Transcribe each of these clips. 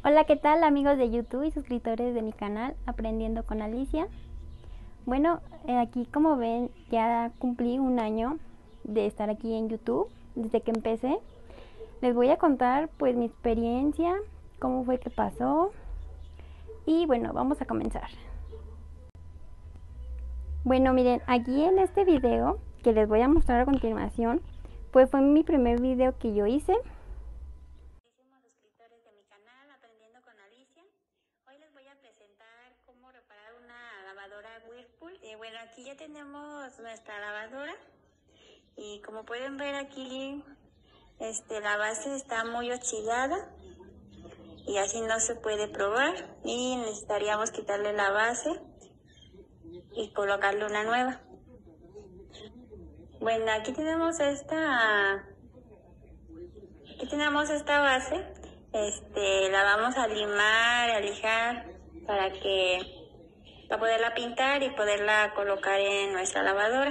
Hola, ¿qué tal amigos de YouTube y suscriptores de mi canal Aprendiendo con Alicia? Bueno, aquí como ven ya cumplí un año de estar aquí en YouTube desde que empecé. Les voy a contar pues mi experiencia, cómo fue que pasó y bueno, vamos a comenzar. Bueno, miren, aquí en este video que les voy a mostrar a continuación pues fue mi primer video que yo hice. Suscriptores de mi canal Aprendiendo con Alicia. Hoy les voy a presentar cómo reparar una lavadora Whirlpool. Bueno, aquí ya tenemos nuestra lavadora y como pueden ver aquí la base está muy oxidada y así no se puede probar y necesitaríamos quitarle la base y colocarle una nueva. Bueno, aquí tenemos esta base. La vamos a limar, a lijar para poderla pintar y poderla colocar en nuestra lavadora.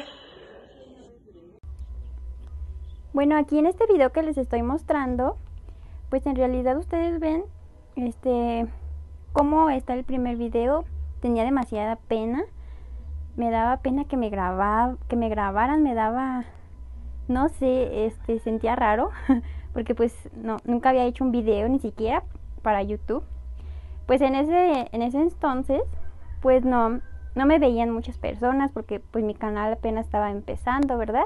Bueno, aquí en este video que les estoy mostrando, pues en realidad ustedes ven cómo está el primer video. Tenía demasiada pena. Me daba pena que me grabaran, me daba, no sé, sentía raro porque pues nunca había hecho un video ni siquiera para YouTube. Pues en ese entonces pues no me veían muchas personas porque pues mi canal apenas estaba empezando, ¿verdad?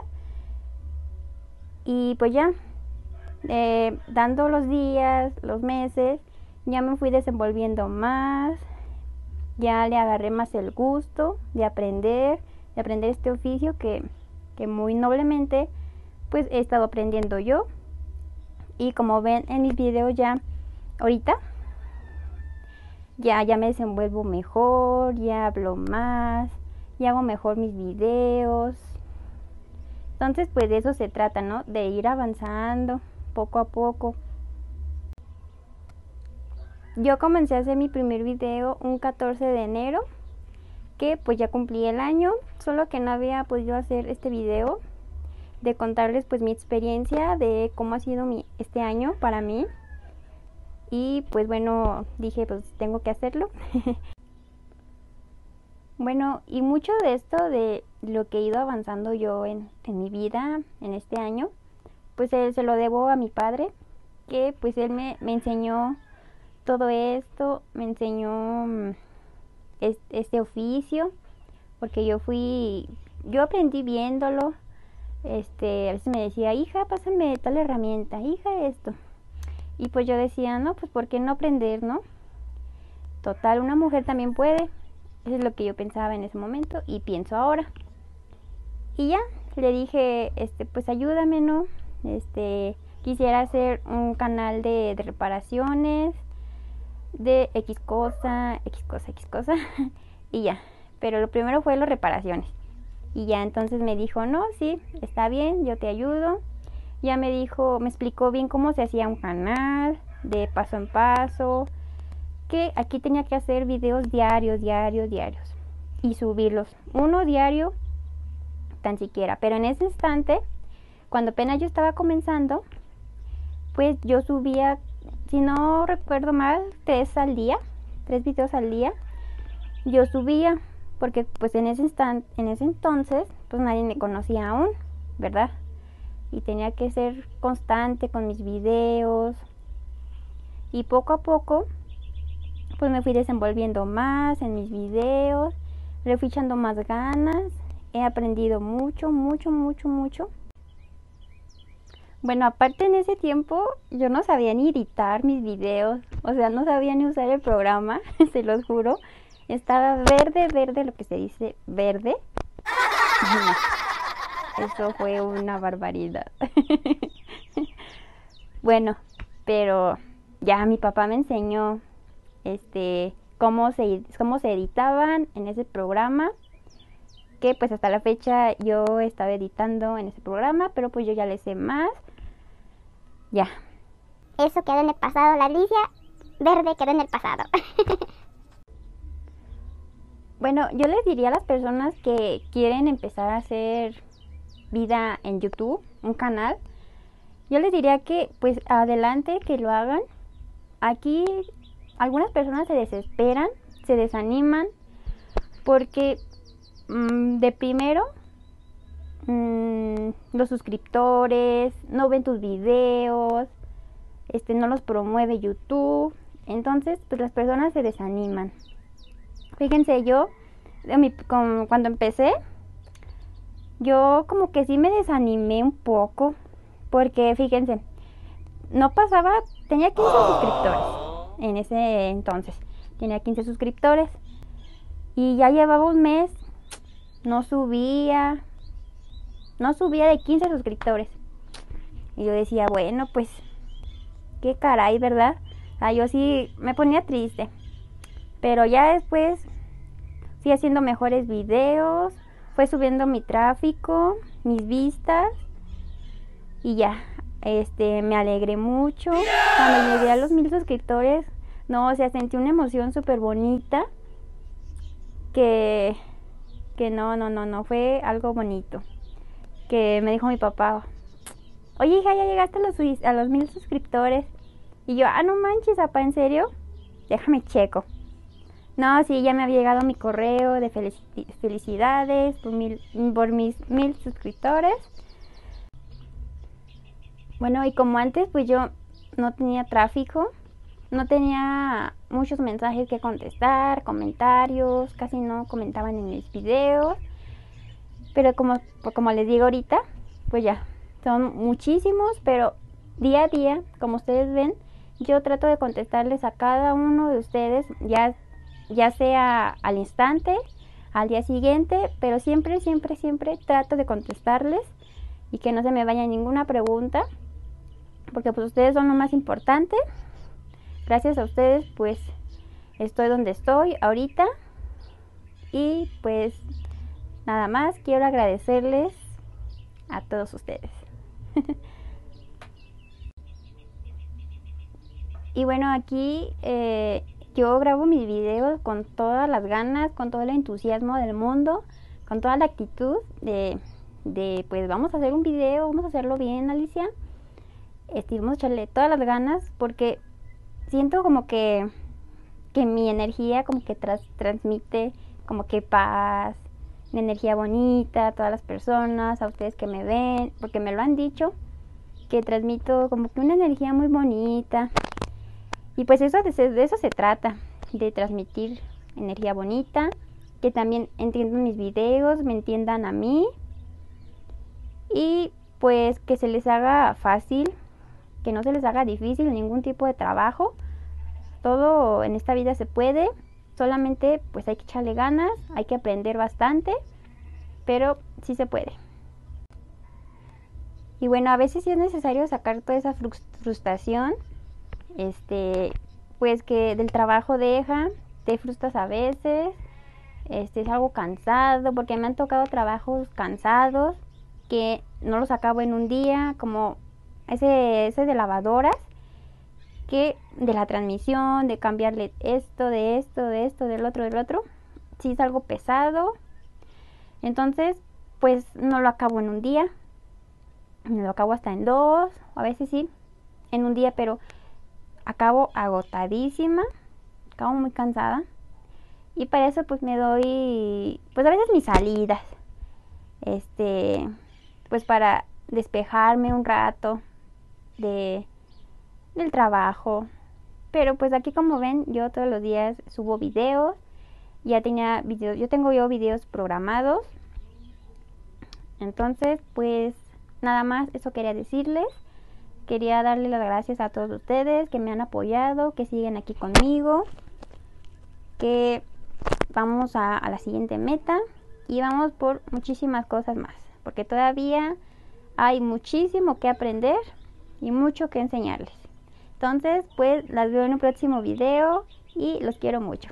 Y pues ya dando los días, los meses, ya me fui desenvolviendo más, ya le agarré más el gusto de aprender este oficio que muy noblemente pues he estado aprendiendo yo. Y como ven en mis videos ya ahorita ya me desenvuelvo mejor, ya hablo más, ya hago mejor mis videos. Entonces pues de eso se trata, ¿no? De ir avanzando poco a poco. Yo comencé a hacer mi primer video un 14 de enero, que pues ya cumplí el año, solo que no había podido hacer este video de contarles pues mi experiencia de cómo ha sido este año para mí. Y pues bueno, dije pues tengo que hacerlo. Bueno, y mucho de esto de lo que he ido avanzando yo en mi vida en este año, pues se lo debo a mi padre, que pues él me enseñó todo esto, me enseñó este oficio, porque yo aprendí viéndolo. A veces me decía, hija, pásame tal herramienta, hija, esto. Y pues yo decía, no, pues ¿por qué no aprender, no? Total, una mujer también puede. Eso es lo que yo pensaba en ese momento y pienso ahora. Y ya, le dije, pues ayúdame, ¿no? Quisiera hacer un canal de reparaciones, de X cosa, y ya. Pero lo primero fue las reparaciones. Y ya entonces me dijo, no, sí, está bien, yo te ayudo. Ya me explicó bien cómo se hacía un canal, de paso en paso, que aquí tenía que hacer videos diarios y subirlos, uno diario tan siquiera. Pero en ese instante, cuando apenas yo estaba comenzando, pues yo subía, si no recuerdo mal, 3 videos al día yo subía, porque pues en ese entonces pues nadie me conocía aún, ¿verdad? Y tenía que ser constante con mis videos. Y poco a poco pues me fui desenvolviendo más en mis videos, le fui echando más ganas, he aprendido mucho. Bueno, aparte en ese tiempo yo no sabía ni editar mis videos, o sea, no sabía ni usar el programa, se los juro. Estaba verde, lo que se dice verde. Eso fue una barbaridad. Bueno, pero ya mi papá me enseñó cómo se editaban en ese programa, que pues hasta la fecha yo estaba editando en ese programa, pero pues yo ya le sé más. Ya. Eso quedó en el pasado, la Alicia verde quedó en el pasado. Bueno, yo les diría a las personas que quieren empezar a hacer vida en YouTube, un canal, yo les diría que pues adelante, que lo hagan. Aquí algunas personas se desesperan, se desaniman, porque de primero los suscriptores no ven tus videos, no los promueve YouTube, entonces pues las personas se desaniman. Fíjense, yo cuando empecé, yo como que sí me desanimé un poco, porque fíjense, tenía 15 suscriptores en ese entonces, tenía 15 suscriptores y ya llevaba un mes, no subía de 15 suscriptores. Y yo decía, bueno, pues, qué caray, ¿verdad? Yo sí me ponía triste. Pero ya después fui haciendo mejores videos, fue subiendo mi tráfico, mis vistas. Y ya, me alegré mucho. Cuando llegué a los 1000 suscriptores, no, o sea, sentí una emoción súper bonita. Que no, fue algo bonito. Que me dijo mi papá, oye hija, ya llegaste a los 1000 suscriptores. Y yo, no manches, papá, ¿en serio? Déjame checo. No, sí, ya me había llegado mi correo de felicidades por mis 1000 suscriptores. Bueno, y como antes, pues yo no tenía tráfico, no tenía muchos mensajes que contestar, comentarios, casi no comentaban en mis videos. Pero como les digo ahorita, pues ya, son muchísimos, pero día a día, como ustedes ven, yo trato de contestarles a cada uno de ustedes, ya sea al instante, al día siguiente, pero siempre trato de contestarles y que no se me vaya ninguna pregunta, porque pues ustedes son lo más importante. Gracias a ustedes, pues estoy donde estoy ahorita y pues nada más quiero agradecerles a todos ustedes. Y bueno, aquí yo grabo mis videos con todas las ganas, con todo el entusiasmo del mundo, con toda la actitud de pues vamos a hacer un video, vamos a hacerlo bien, Alicia. Vamos a echarle todas las ganas porque siento como que mi energía como que transmite como que paz, una energía bonita a todas las personas, a ustedes que me ven, porque me lo han dicho, que transmito como que una energía muy bonita. Y pues de eso se trata, de transmitir energía bonita, que también entiendan mis videos, me entiendan a mí y pues que se les haga fácil, que no se les haga difícil ningún tipo de trabajo. Todo en esta vida se puede, solamente pues hay que echarle ganas, hay que aprender bastante, pero sí se puede. Y bueno, a veces sí es necesario sacar toda esa frustración, pues que del trabajo te frustras a veces, es algo cansado, porque me han tocado trabajos cansados que no los acabo en un día, como ese de lavadoras, que de la transmisión, de cambiarle esto, del otro, sí es algo pesado. Entonces, pues no lo acabo en un día, me lo acabo hasta en 2, a veces sí, en un día, pero acabo agotadísima, acabo muy cansada. Y para eso pues me doy, pues a veces mis salidas, pues para despejarme un rato del trabajo. Pero pues aquí como ven, yo todos los días subo videos, yo tengo videos programados. Entonces pues nada más eso quería decirles. Quería darle las gracias a todos ustedes que me han apoyado, que siguen aquí conmigo, que vamos a la siguiente meta y vamos por muchísimas cosas más, porque todavía hay muchísimo que aprender y mucho que enseñarles. Entonces, pues las veo en un próximo video y los quiero mucho.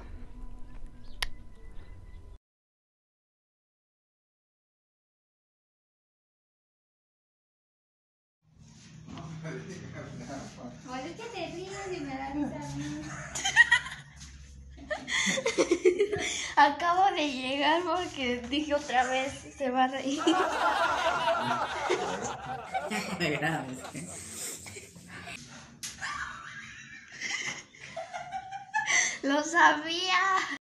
Pues es que te ríes y me da risa a mí. Acabo de llegar porque dije otra vez se va a reír. Me grabes. ¡Lo sabía!